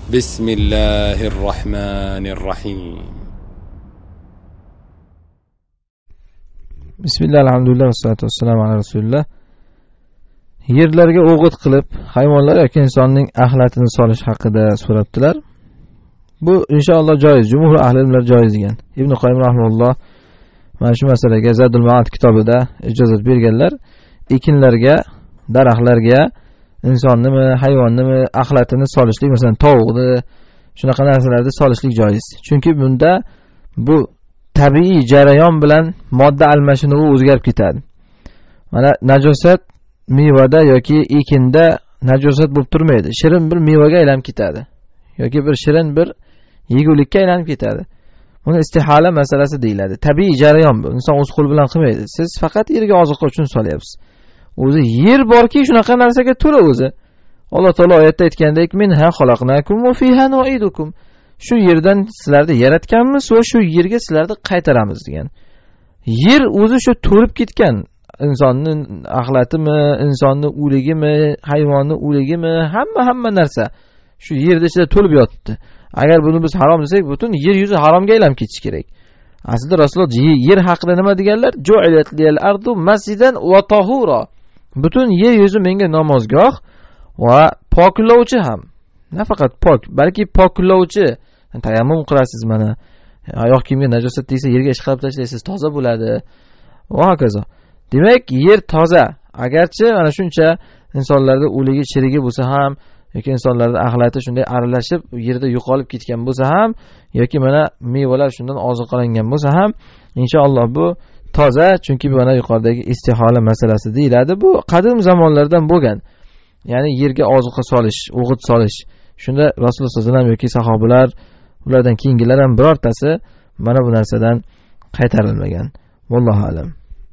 بسم الله الرحمن الرحيم Bismillah, alhamdulillah, vassalatu vassalamu ala rasulillah. Yerlarga o'g'it qilib hayvonlar yoki insonning axlatini solish haqida so'rabdilar. Bu inshaalloh joiz, jumhur ahli ilmlar joiz degan. Ibn Qoyyim rahimahulloh mana shu masalaga Zadul Ma'ad kitobida ijozat berganlar. Ekinlarga, daraxtlarga insonnimi, hayvonnimi axlatini solishlik, masalan, tovuqni, shunaqa narsalarni solishlik joiz. Chunki bunda bu tabiiy jarayon bilan modda almashinuvi o'zgarib ketadi. Mana najosat mevada yoki ekinda najosat bo'lib turmaydi. Shirin bir mevaga aylanib ketadi yoki bir shirin bir yegulikka aylanib ketadi. Buni istihola masalasi deyiladi. Tabiiy jarayon bu. Inson o'z qo'li bilan qilmaydi. Siz faqat yerga oziqa uchun solyapsiz. O'zi yer borki, shunaqa narsaga to'la o'zi. Alloh taolo oyatda aytgandek, "Minha xalaqnakum va fiha nu'idukum." Shu yerdan sizlarni yaratganmiz va shu yerga sizlarni qaytaramiz degan. Yer o'zi shu to'lib ketgan. Insonning axlatimi, insonning o'ligimi, hayvonning o'ligimi, hamma narsa shu yerda ichida to'lib yotibdi. Agar buni biz harom desak, butun yer yuzi haromga aylanib ketishi kerak. Aslida Rasululloh yer haqida nima deganlar? Ju'ilat lil ardu masjidan va tahura. Butun yer yuzi menga namozgoh va poklovchi ham. Nafaqat pok, balki poklovchi. Tayammum qilasiz mana. Oyoq kiyimga najosat tegsa yerga ishqalab tashlaysiz, toza bo'ladi. Va hokazo. Demak, yer toza. Agarchi mana shuncha insonlarda o'ligi, chirigi bo'lsa ham, yoki insonlarda axlati shunday aralashib yerda yo'qolib ketgan bo'lsa ham, yoki mana mevalar shundan oziqalangan bo'lsa ham, inshaalloh bu toza, chunki mana yuqoridagi istihola masalasi deyiladi. Bu qadim zamonlardan bo'lgan. Ya'ni yerga oziqa solish, o'g'it solish. Shunda Rasululloh sollallohu alayhi vasallam yoki sahobalar, ulardan keyingilar ham birortasi mana bu narsadan qaytarilmagan. Vallohu alam.